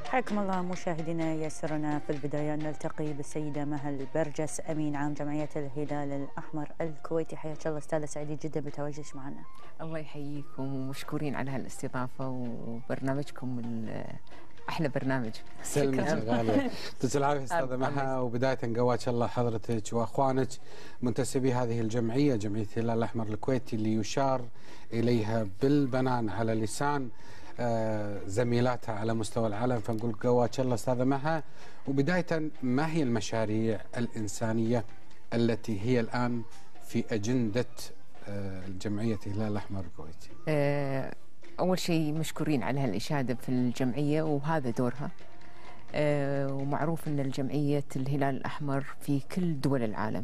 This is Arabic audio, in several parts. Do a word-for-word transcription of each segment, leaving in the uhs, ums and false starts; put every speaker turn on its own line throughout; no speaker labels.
حياكم الله مشاهدينا. يسرنا في البداية أن نلتقي بالسيدة مها البرجس أمين عام جمعية الهلال الأحمر الكويتي. حياك الله أستاذة، سعيدين جدا بتواجدك معنا.
الله يحييكم ومشكورين على هالاستضافة وبرنامجكم أحلى برنامج.
سلمك يا غالية. يعطيك العافية أستاذة مها. وبداية قواك الله حضرتك وأخوانك منتسبي هذه الجمعية، جمعية الهلال الأحمر الكويتي، اللي يشار إليها بالبنان على لسان زميلاتها على مستوى العالم. فنقول قواك الله أستاذة مها. وبداية، ما هي المشاريع الإنسانية التي هي الآن في أجندة الجمعية الهلال الأحمر الكويتي؟
أه أول شيء مشكورين على هالإشادة في الجمعية، وهذا دورها. أه ومعروف أن الجمعية الهلال الأحمر في كل دول العالم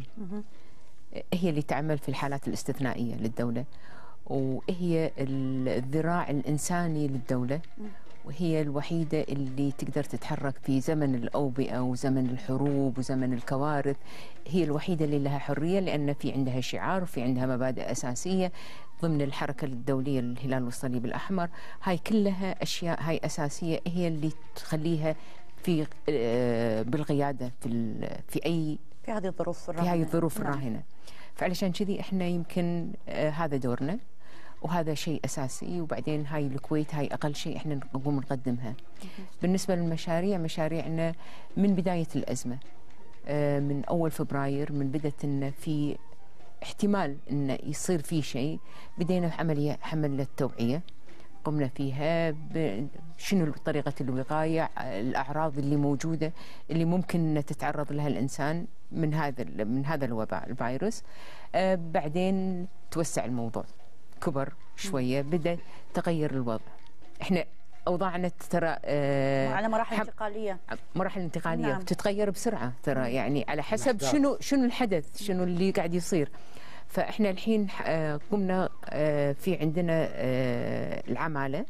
هي اللي تعمل في الحالات الاستثنائية للدولة، وهي الذراع الإنساني للدولة، وهي الوحيدة اللي تقدر تتحرك في زمن الأوبئة وزمن الحروب وزمن الكوارث. هي الوحيدة اللي لها حرية، لأن في عندها شعار وفي عندها مبادئ أساسية ضمن الحركة الدولية للهلال والصليب الأحمر. هاي كلها أشياء هاي أساسية هي اللي تخليها في بالقيادة في في أي
في هذه الظروف الراهنة.
في هذه الظروف الراهنة. فعلشان كذي احنا يمكن آه هذا دورنا وهذا شيء أساسي. وبعدين هاي الكويت هاي أقل شيء احنا نقوم نقدمها. بالنسبة للمشاريع، مشاريعنا من بداية الأزمة، آه من أول فبراير، من بدأت إن في احتمال إن يصير في شيء، بدينا عملية حملة توعية قمنا فيها شنو طريقة الوقاية، الأعراض اللي موجودة اللي ممكن تتعرض لها الإنسان من هذا من هذا الوباء الفيروس. آه بعدين توسع الموضوع، كبر شوية، بدأ تغير الوضع. احنا أوضاعنا ترى آه
على مراحل انتقالية
مراحل انتقالية
نعم.
تتغير بسرعة ترى، يعني على حسب شنو شنو الحدث، شنو اللي قاعد يصير. فاحنا الحين قمنا في عندنا العماله.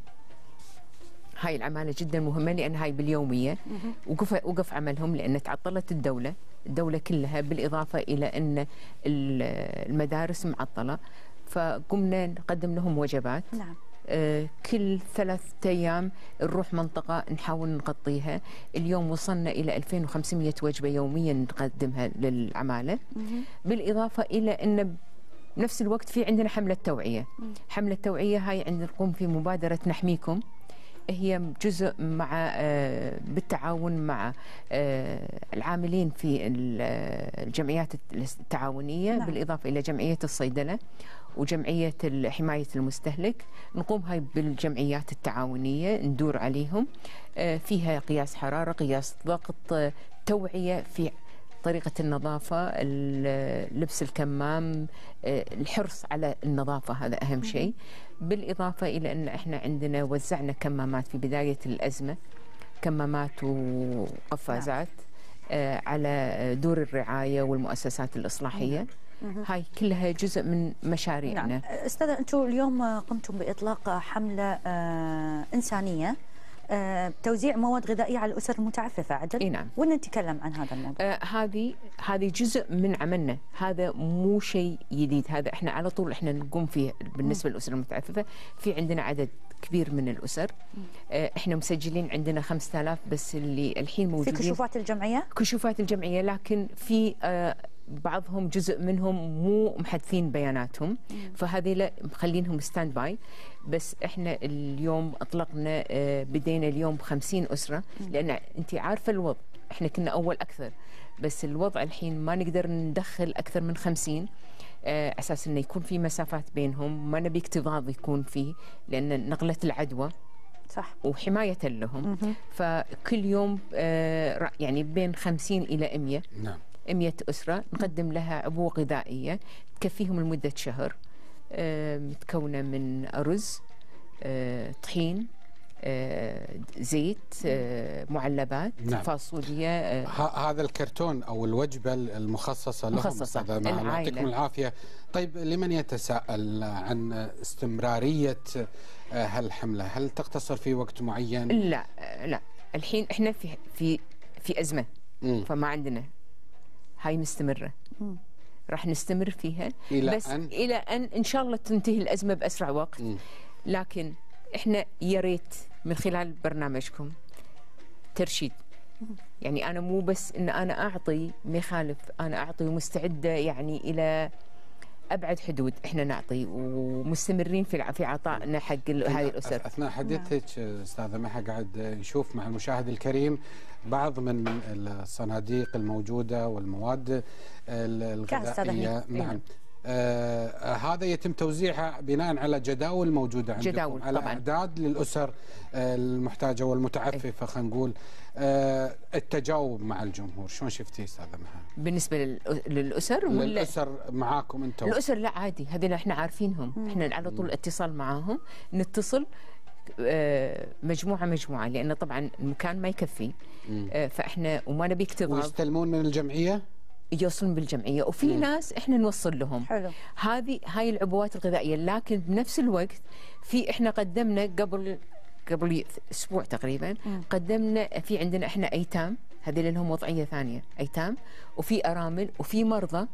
هاي العماله جدا مهمه لان هاي باليوميه، وقف وقف عملهم لان تعطلت الدوله الدوله كلها، بالاضافه الى ان المدارس معطله. فقمنا نقدم لهم وجبات.
نعم.
كل ثلاثة أيام نروح منطقة نحاول نغطيها. اليوم وصلنا إلى ألفين وخمسمئة وجبة يوميا نقدمها للعمالة. بالإضافة إلى أن بنفس الوقت في عندنا حملة توعية. حملة توعية هاي عندنا نقوم في مبادرة نحميكم، هي جزء مع بالتعاون مع العاملين في الجمعيات التعاونية. نعم. بالإضافة إلى جمعية الصيدلة وجمعية حماية المستهلك. نقوم هاي بالجمعيات التعاونية ندور عليهم، فيها قياس حرارة، قياس ضغط، توعية في طريقة النظافة، لبس الكمام، الحرص على النظافة، هذا أهم شيء. بالإضافة إلى أن إحنا عندنا وزعنا كمامات في بداية الأزمة، كمامات وقفازات آه على دور الرعاية والمؤسسات الإصلاحية. هاي كلها جزء من مشاريعنا.
نعم. أستاذة، أنتم اليوم قمتم بإطلاق حملة آه إنسانية، آه، توزيع مواد غذائية على الأسر المتعففة، عدل؟
اي نعم.
ونتكلم عن هذا الموضوع.
آه هذه هذه جزء من عملنا، هذا مو شيء جديد، هذا احنا على طول احنا نقوم فيه بالنسبة للأسر المتعففة. في عندنا عدد كبير من الأسر، آه احنا مسجلين عندنا خمسة آلاف بس اللي الحين موجودين
في كشوفات الجمعية؟
كشوفات الجمعية، لكن في آه بعضهم جزء منهم مو محدثين بياناتهم، فهذه لا مخلينهم ستاند باي. بس احنا اليوم اطلقنا آه بدينا اليوم خمسين أسرة، لان انت عارفه الوضع، احنا كنا اول اكثر، بس الوضع الحين ما نقدر ندخل اكثر من خمسين، آه اساس انه يكون في مسافات بينهم، ما نبي اكتظاظ يكون فيه لان نقله العدوى
صح،
وحمايه لهم. فكل يوم آه يعني بين خمسين الى مئة.
نعم.
مئة أسرة نقدم لها عبوة غذائية تكفيهم لمدة شهر، آه متكونة من أرز، آه طحين، آه زيت، آه معلبات. نعم. فاصوليا.
آه هذا الكرتون أو الوجبة المخصصة لهم.
مخصصة
العائلة. يعطيكم العافية. طيب، لمن يتساءل عن استمرارية هالحملة؟ هل تقتصر في وقت معين؟
لا لا، الحين احنا في في في أزمة، م. فما عندنا، هاي مستمرة، مم. راح نستمر فيها
إلى
بس
أن
إلى أن إن شاء الله تنتهي الأزمة بأسرع وقت. مم. لكن إحنا يا ريت من خلال برنامجكم ترشيد. يعني انا مو بس ان انا اعطي ما يخالف، انا اعطي ومستعده يعني الى ابعد حدود احنا نعطي ومستمرين في في عطائنا حق هذه الاسر.
اثناء حديثك استاذه مها قاعد نشوف مع المشاهد الكريم بعض من الصناديق الموجوده والمواد الغذائيه. نعم. آه هذا يتم توزيعها بناء على جداول موجوده عندكم،
جداول
على
طبعاً.
اعداد للاسر آه المحتاجه والمتعففه. خلينا نقول آه التجاوب مع الجمهور شلون شفتي استاذه مها؟
بالنسبه للاسر ولا
للاسر معاكم انتم؟
الاسر لا عادي، هذول احنا عارفينهم. مم. احنا على طول اتصال معاهم، نتصل آه مجموعه مجموعه، لان طبعا المكان ما يكفي. آه فاحنا وما نبي اكتظاظ.
ويستلمون من الجمعيه؟
يوصلون بالجمعيه، وفي مم. ناس احنا نوصل لهم.
حلو.
هذه هاي العبوات الغذائيه، لكن بنفس الوقت في احنا قدمنا قبل قبل اسبوع تقريبا. مم. قدمنا في عندنا احنا ايتام، هذول لهم وضعيه ثانيه، ايتام وفي ارامل وفي مرضى،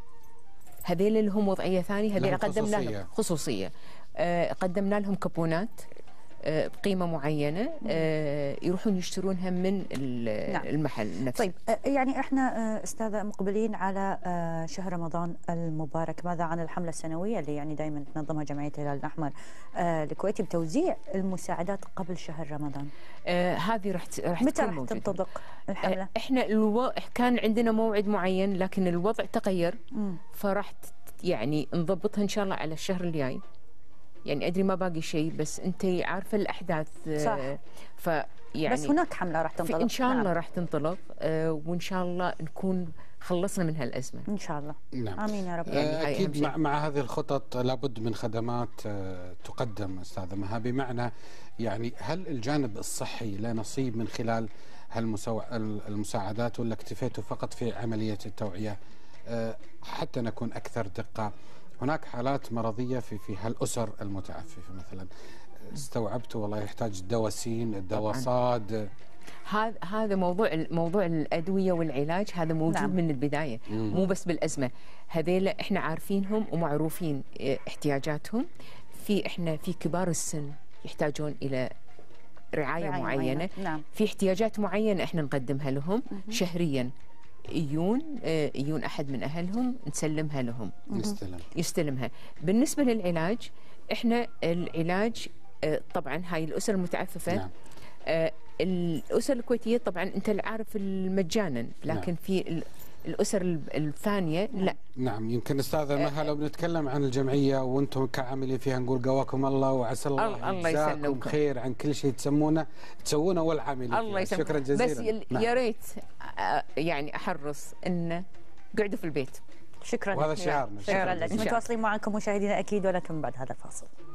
هذول لهم وضعيه ثانيه، هذول قدمنا لهم خصوصيه. آه قدمنا لهم كبونات آه بقيمه معينه آه يروحون يشترونها من نعم. المحل نفسه.
طيب آه يعني احنا آه استاذه مقبلين على آه شهر رمضان المبارك، ماذا عن الحمله السنويه اللي يعني دائما تنظمها جمعيه الهلال الاحمر آه الكويتي بتوزيع المساعدات قبل شهر رمضان؟
آه هذه راح راح
متى راح تنطبق الحمله؟
آه احنا الو... كان عندنا موعد معين لكن الوضع تغير، فراح يعني نضبطها ان شاء الله على الشهر الجاي. يعني ادري ما باقي شيء، بس انت عارفه الاحداث.
صح.
ف يعني
بس هناك حمله راح تنطلق
ان شاء الله.
نعم.
راح تنطلق آه وان شاء الله نكون خلصنا من هالازمه
ان شاء الله.
نعم.
امين يا رب.
يعني اكيد مع, مع هذه الخطط لابد من خدمات آه تقدم استاذه مها، بمعنى يعني هل الجانب الصحي له نصيب من خلال هالمساعدات ولا اكتفيتوا فقط في عمليه التوعيه؟ آه حتى نكون اكثر دقه، هناك حالات مرضيه في في هالاسر المتعففه مثلا استوعبتوا والله يحتاج دواسين، الدواسات.
هذا هذا موضوع موضوع الادويه والعلاج، هذا موجود نعم. من البدايه. مم. مو بس بالازمه، هذيل احنا عارفينهم ومعروفين احتياجاتهم. في احنا في كبار السن يحتاجون الى رعايه, رعاية معينه, معينة. نعم. في احتياجات معينه احنا نقدمها لهم. مم. شهريا يجون يجون احد من اهلهم نسلمها لهم.
يستلم
يستلمها. بالنسبه للعلاج، احنا العلاج طبعا هاي الاسر المتعففه. نعم. الاسر الكويتيه طبعا انت عارف مجانا، لكن نعم. في الاسر الثانيه لا.
نعم. يمكن استاذه مها لو بنتكلم عن الجمعيه وانتم كعاملين فيها نقول قواكم الله وعسى الله يجزاكم خير عن كل شيء تسمونه تسوونه والعاملين.
الله يسلمك.
شكرا جزيلا.
بس نعم. يا ريت يعني احرص انه قعدوا في البيت.
شكرا.
وهذا شعارنا.
شكرا لك. متواصلين معكم مشاهدينا اكيد، ولكن بعد هذا الفاصل.